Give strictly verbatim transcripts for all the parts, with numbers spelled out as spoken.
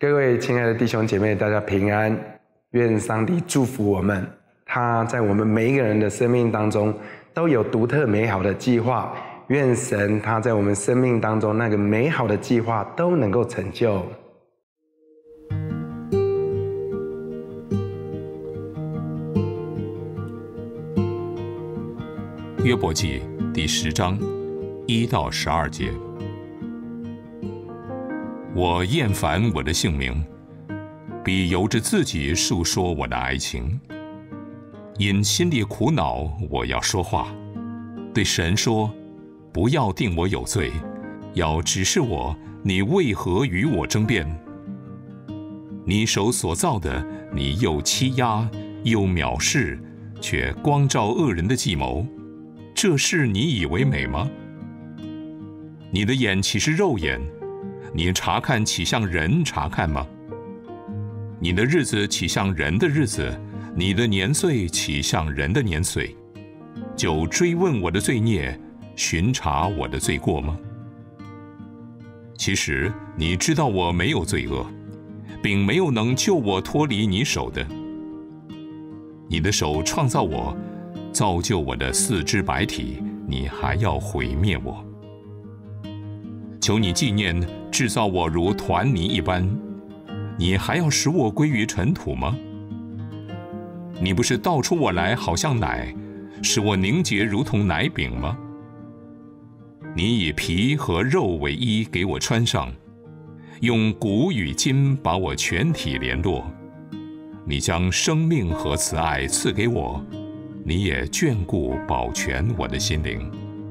各位亲爱的弟兄姐妹，大家平安。愿上帝祝福我们，他在我们每一个人的生命当中都有独特美好的计划。愿神他在我们生命当中那个美好的计划都能够成就。 约伯记第十章一到十二节。我厌烦我的姓名，必由着自己述说我的哀情。因心里苦恼，我要说话，对神说：不要定我有罪，要指示我，你为何与我争辩？你手所造的，你又欺压又藐视，却光照恶人的计谋，这事你以为美吗？你的眼岂是肉眼？你查看岂像人查看吗？你的日子岂像人的日子？你的年岁岂像人的年岁？就追问我的罪孽，巡查我的罪过吗？其实你知道我没有罪恶，并没有能救我脱离你手的。你的手创造我，造就我的四肢百体，你还要毁灭我。求你纪念制造我如团泥一般，你还要使我归于尘土吗？你不是倒出我来好像奶，使我凝结如同奶饼吗？你以皮和肉为衣给我穿上，用骨与筋把我全体联络。你将生命和慈爱赐给我，你也眷顾保全我的心灵。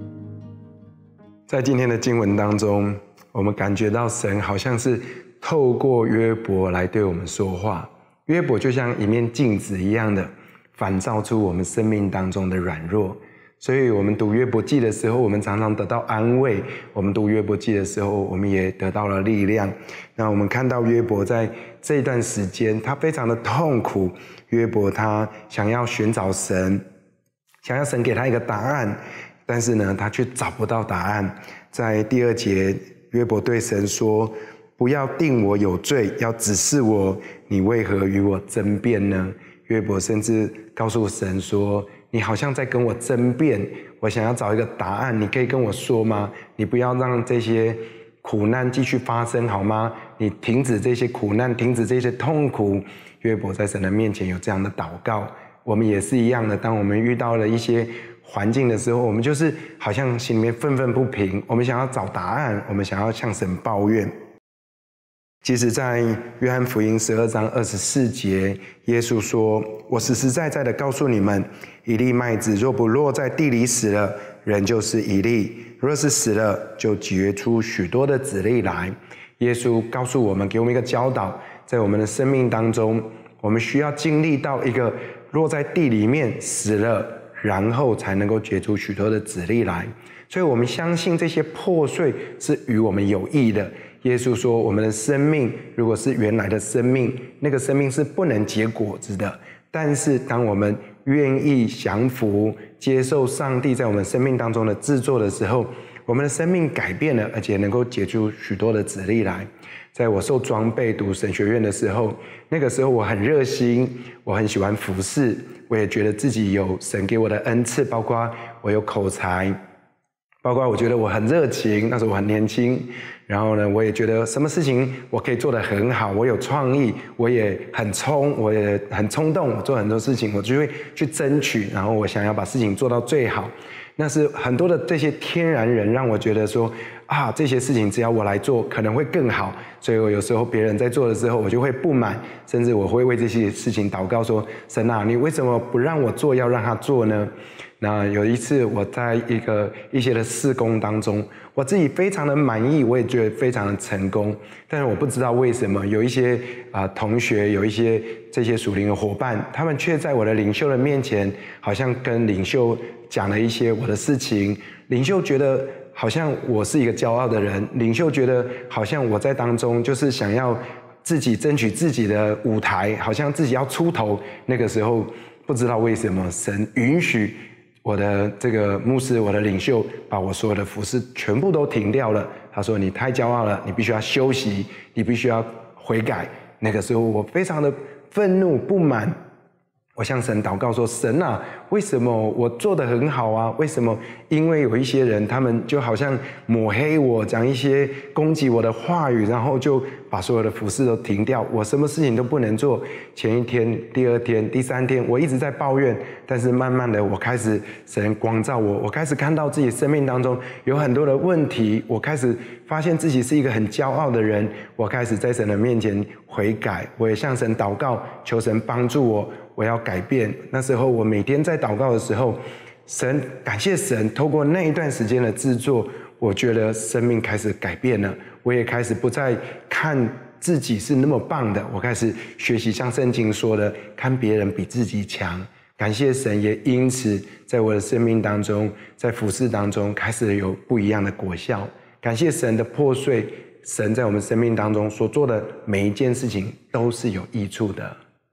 在今天的经文当中，我们感觉到神好像是透过约伯来对我们说话。约伯就像一面镜子一样的反照出我们生命当中的软弱，所以我们读约伯记的时候，我们常常得到安慰；我们读约伯记的时候，我们也得到了力量。那我们看到约伯在这一段时间，他非常的痛苦。约伯他想要寻找神，想要神给他一个答案，但是呢，他却找不到答案。在第二节，约伯对神说：不要定我有罪，要指示我，你为何与我争辩呢？约伯甚至告诉神说：你好像在跟我争辩，我想要找一个答案，你可以跟我说吗？你不要让这些苦难继续发生好吗？你停止这些苦难，停止这些痛苦。约伯在神的面前有这样的祷告。我们也是一样的，当我们遇到了一些环境的时候，我们就是好像心里面愤愤不平，我们想要找答案，我们想要向神抱怨。其实在约翰福音十二章二十四节，耶稣说：我实实在在的告诉你们，一粒麦子若不落在地里死了，人就是一粒；若是死了，就结出许多的子粒来。耶稣告诉我们，给我们一个教导，在我们的生命当中，我们需要经历到一个落在地里面死了，然后才能够结出许多的子粒来。所以我们相信这些破碎是与我们有益的。耶稣说，我们的生命如果是原来的生命，那个生命是不能结果子的。但是当我们愿意降服接受上帝在我们生命当中的制作的时候，我们的生命改变了，而且能够结出许多的子粒来。在我受装备读神学院的时候，那个时候我很热心，我很喜欢服侍，我也觉得自己有神给我的恩赐，包括我有口才，包括我觉得我很热情，那时候我很年轻，然后呢，我也觉得什么事情我可以做得很好，我有创意，我也很冲，我也很冲动，我做很多事情我就会去争取，然后我想要把事情做到最好。那是很多的这些天然人让我觉得说啊，这些事情只要我来做可能会更好，所以我有时候别人在做的时候我就会不满，甚至我会为这些事情祷告说，神啊，你为什么不让我做，要让他做呢？那有一次我在一个一些的事工当中，我自己非常的满意，我也觉得非常的成功，但是我不知道为什么有一些啊、呃、同学，有一些这些属灵的伙伴，他们却在我的领袖的面前，好像跟领袖讲了一些我的事情，领袖觉得好像我是一个骄傲的人，领袖觉得好像我在当中就是想要自己争取自己的舞台，好像自己要出头。那个时候不知道为什么神允许我的这个牧师，我的领袖把我所有的服事全部都停掉了。他说，你太骄傲了，你必须要休息，你必须要悔改。那个时候我非常的愤怒不满，我向神祷告说：神啊，为什么我做得很好啊？为什么因为有一些人他们就好像抹黑我，讲一些攻击我的话语，然后就把所有的服事都停掉，我什么事情都不能做。前一天、第二天、第三天，我一直在抱怨，但是慢慢的我开始神光照我，我开始看到自己生命当中有很多的问题，我开始发现自己是一个很骄傲的人，我开始在神的面前悔改，我也向神祷告，求神帮助我，我要改变。那时候我每天在祷告的时候，神感谢神，透过那一段时间的制作，我觉得生命开始改变了，我也开始不再看自己是那么棒的，我开始学习像圣经说的，看别人比自己强。感谢神，也因此在我的生命当中，在服事当中开始有不一样的果效。感谢神的破碎，神在我们生命当中所做的每一件事情都是有益处的。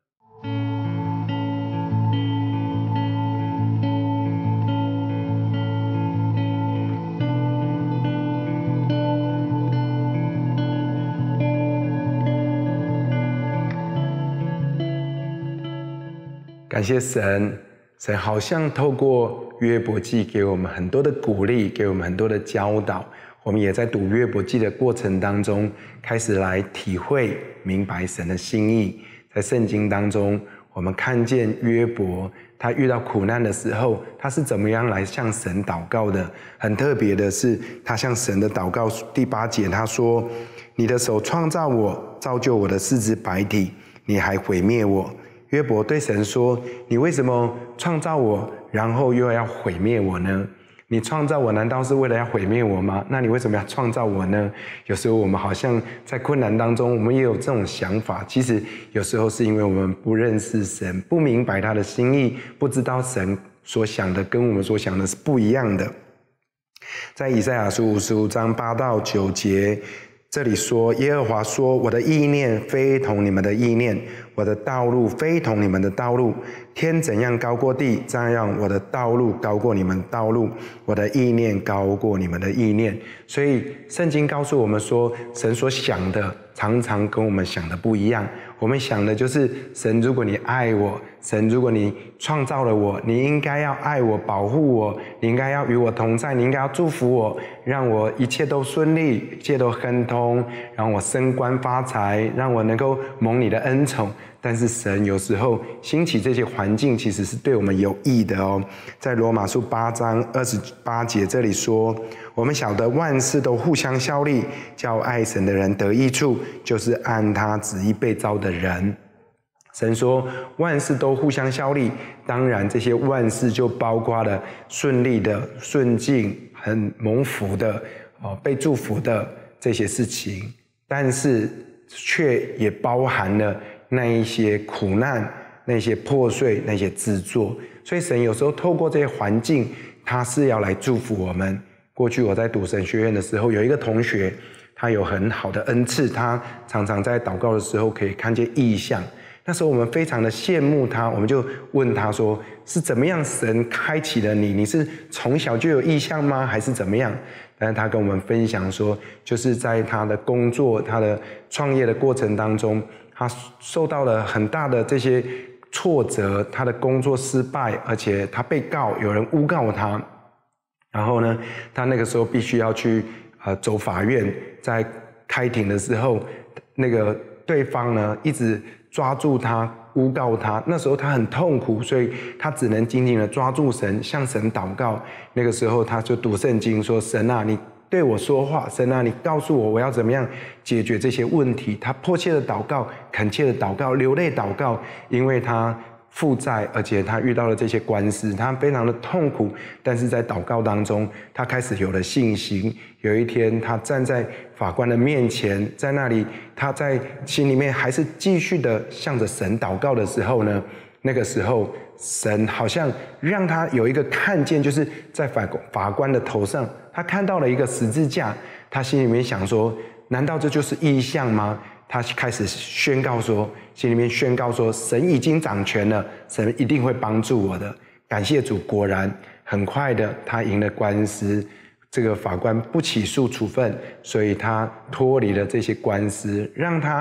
感谢神，神好像透过约伯记给我们很多的鼓励，给我们很多的教导。我们也在读约伯记的过程当中，开始来体会明白神的心意。在圣经当中，我们看见约伯他遇到苦难的时候，他是怎么样来向神祷告的。很特别的是，他向神的祷告，第八节他说：你的手创造我，造就我的四肢百体，你还毁灭我。约伯对神说：你为什么创造我，然后又要毁灭我呢？你创造我难道是为了要毁灭我吗？那你为什么要创造我呢？有时候我们好像在困难当中，我们也有这种想法。其实有时候是因为我们不认识神，不明白他的心意，不知道神所想的跟我们所想的是不一样的。在以赛亚书五十五章八到九节，这里说：耶和华说，我的意念非同你们的意念，我的道路非同你们的道路。天怎样高过地，这样我的道路高过你们道路，我的意念高过你们的意念。所以圣经告诉我们说，神所想的常常跟我们想的不一样。我们想的就是神，如果你爱我，神如果你创造了我，你应该要爱我，保护我，你应该要与我同在，你应该要祝福我，让我一切都顺利，一切都亨通，让我升官发财，让我能够蒙你的恩宠。但是神有时候兴起这些环境，其实是对我们有益的哦。在罗马书八章二十八节这里说：我们晓得万事都互相效力，叫爱神的人得益处，就是按他旨意被召的人。神说万事都互相效力，当然这些万事就包括了顺利的、顺境、很蒙福的、哦、被祝福的这些事情，但是却也包含了那一些苦难、那些破碎、那些制作。所以神有时候透过这些环境，他是要来祝福我们。过去我在读神学院的时候，有一个同学，他有很好的恩赐，他常常在祷告的时候可以看见异象。那时候我们非常的羡慕他，我们就问他说：是怎么样神开启了你？你是从小就有异象吗？还是怎么样？但是他跟我们分享说，就是在他的工作、他的创业的过程当中，他受到了很大的这些挫折，他的工作失败，而且他被告，有人诬告他。然后呢，他那个时候必须要去呃走法院，在开庭的时候，那个对方呢一直抓住他，诬告他。那时候他很痛苦，所以他只能紧紧的抓住神，向神祷告。那个时候他就读圣经说：神啊，你对我说话，神啊，你告诉我我要怎么样解决这些问题。他迫切的祷告，恳切的祷告，流泪祷告，因为他负债，而且他遇到了这些官司，他非常的痛苦。但是在祷告当中，他开始有了信心。有一天他站在法官的面前，在那里他在心里面还是继续的向着神祷告的时候呢，那个时候神好像让他有一个看见，就是在法法官的头上，他看到了一个十字架。他心里面想说，难道这就是异象吗？他开始宣告说，心里面宣告说，神已经掌权了，神一定会帮助我的。感谢主，果然很快的他赢了官司，这个法官不起诉处分，所以他脱离了这些官司，让他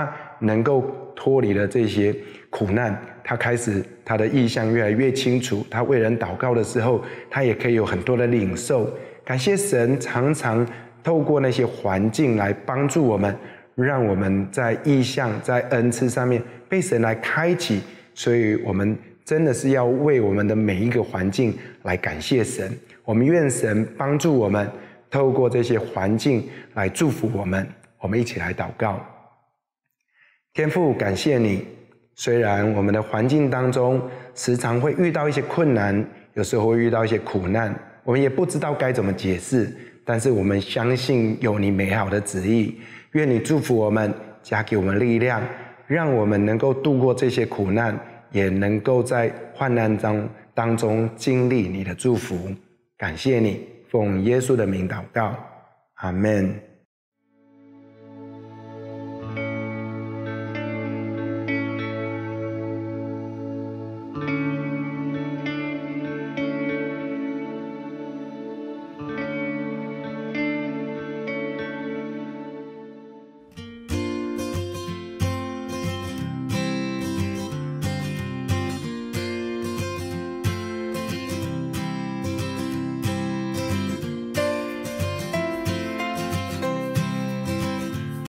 能够脱离了这些苦难，他开始他的意向越来越清楚，他为人祷告的时候，他也可以有很多的领受。感谢神常常透过那些环境来帮助我们，让我们在意向在恩赐上面被神来开启，所以我们真的是要为我们的每一个环境来感谢神。我们愿神帮助我们，透过这些环境来祝福我们。我们一起来祷告。天父，感谢你，虽然我们的环境当中时常会遇到一些困难，有时候会遇到一些苦难，我们也不知道该怎么解释，但是我们相信有你美好的旨意。愿你祝福我们，加给我们力量，让我们能够度过这些苦难，也能够在患难当当中经历你的祝福。感谢你，奉耶稣的名祷告，阿们。